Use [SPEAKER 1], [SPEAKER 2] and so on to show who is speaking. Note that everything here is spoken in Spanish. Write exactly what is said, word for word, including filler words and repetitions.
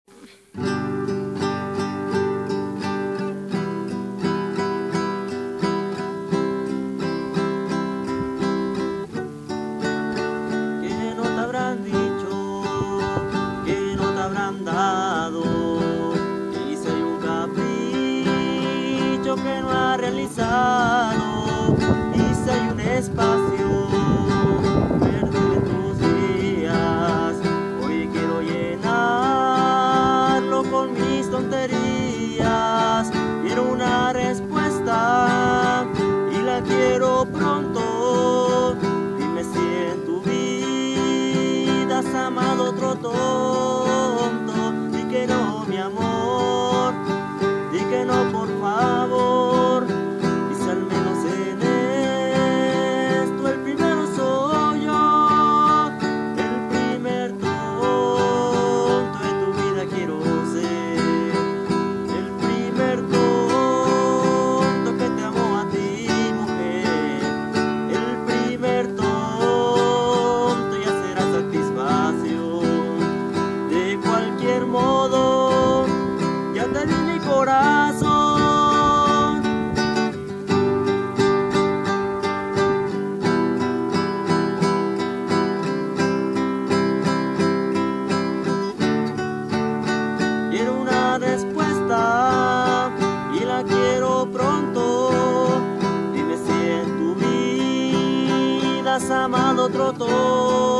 [SPEAKER 1] Que no te habrán dicho, que no te habrán dado, y si hay un capricho que no ha realizado, y si hay un espacio perdido en tus días, hoy quiero llenarlo con mis tonterías. Quiero una respuesta y la quiero pronto. Dime si en tu vida has amado otro tonto. Di que no, mi amor, di que no, por favor. Y si al menos en esto el primero soy yo, el primer tonto de tu vida quiero ser, el primer tonto que te amó a ti, mujer, el primer tonto ya será satisfacción. De cualquier modo, ya te di mi corazón. Quiero una respuesta y la quiero pronto. Dime si en tu vida has amado otro tonto.